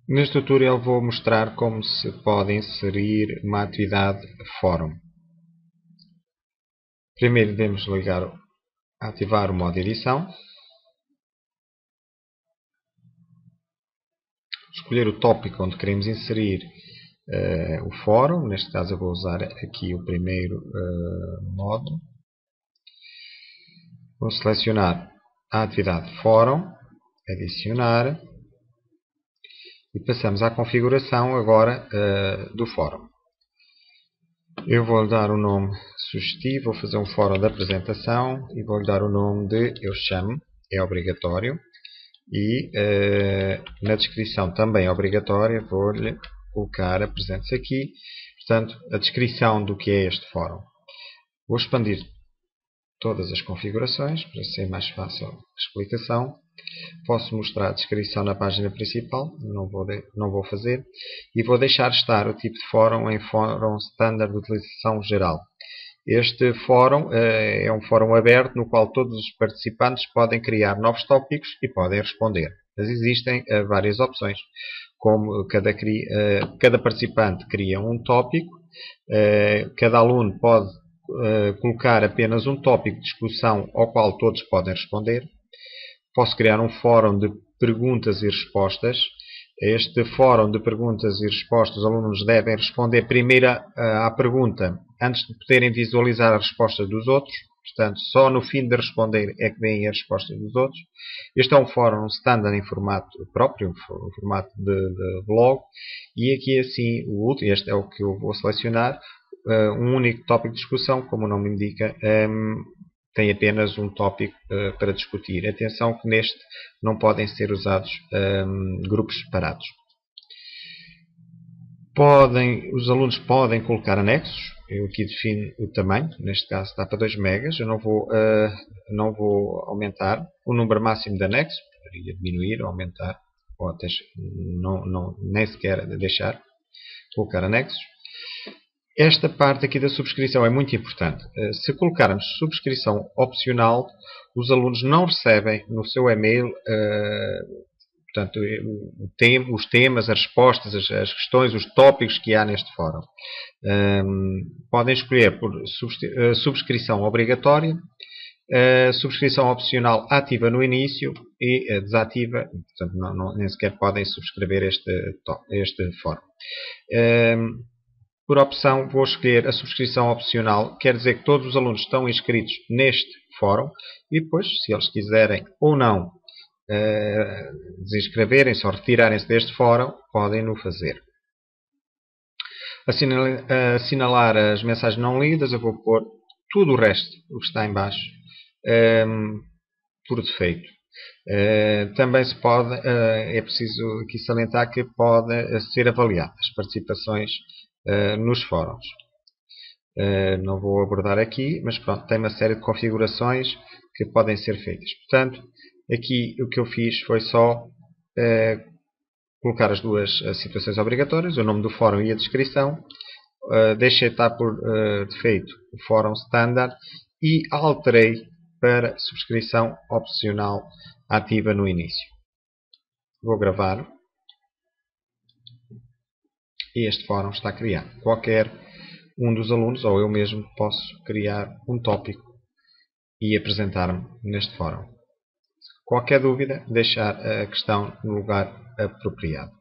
Neste tutorial vou mostrar como se pode inserir uma atividade fórum. Primeiro devemos ativar o modo edição. Escolher o tópico onde queremos inserir o fórum. Neste caso eu vou usar aqui o primeiro modo. Vou selecionar a atividade fórum, adicionar. E passamos à configuração agora do fórum. Eu vou-lhe dar um nome sugestivo, vou fazer um fórum de apresentação e vou-lhe dar o nome de Eu Chamo, é obrigatório. E na descrição também é obrigatória, vou-lhe colocar apresente-se aqui, portanto, a descrição do que é este fórum. Vou expandir todas as configurações para ser mais fácil a explicação. Posso mostrar a descrição na página principal, não vou fazer, e vou deixar estar o tipo de fórum em fórum standard de utilização geral. Este fórum é um fórum aberto no qual todos os participantes podem criar novos tópicos e podem responder. Mas existem várias opções, como cada participante cria um tópico, cada aluno pode colocar apenas um tópico de discussão ao qual todos podem responder. Posso criar um fórum de perguntas e respostas. Este fórum de perguntas e respostas, os alunos devem responder primeiro à pergunta antes de poderem visualizar a resposta dos outros. Portanto, só no fim de responder é que veem a resposta dos outros. Este é um fórum standard em formato próprio, um formato de blog. E aqui assim, este é o que eu vou selecionar. Um único tópico de discussão, como o nome indica, tem apenas um tópico para discutir. Atenção que neste não podem ser usados grupos separados. Os alunos podem colocar anexos. Eu aqui defino o tamanho, neste caso está para 2 megas. Eu não vou aumentar o número máximo de anexos. Poderia diminuir, aumentar, ou até nem sequer deixar. Colocar anexos. Esta parte aqui da subscrição é muito importante. Se colocarmos subscrição opcional, os alunos não recebem no seu e-mail portanto, os temas, as respostas, as questões, os tópicos que há neste fórum. Podem escolher por subscrição obrigatória, subscrição opcional ativa no início e desativa, portanto, nem sequer podem subscrever este fórum. Por opção, vou escolher a subscrição opcional, quer dizer que todos os alunos estão inscritos neste fórum e depois, se eles quiserem ou não desinscreverem-se ou retirarem-se deste fórum, podem no fazer. Assinalar as mensagens não lidas, eu vou pôr tudo o resto, o que está em baixo, por defeito. Também é preciso aqui salientar que pode ser avaliado as participações nos fóruns. Não vou abordar aqui, mas pronto, tem uma série de configurações que podem ser feitas. Portanto, aqui o que eu fiz foi só colocar as duas situações obrigatórias, o nome do fórum e a descrição. Deixei estar por defeito o fórum standard e alterei para subscrição opcional ativa no início. Vou gravar. E este fórum está criado. Qualquer um dos alunos, ou eu mesmo, posso criar um tópico e apresentar-me neste fórum. Qualquer dúvida, deixar a questão no lugar apropriado.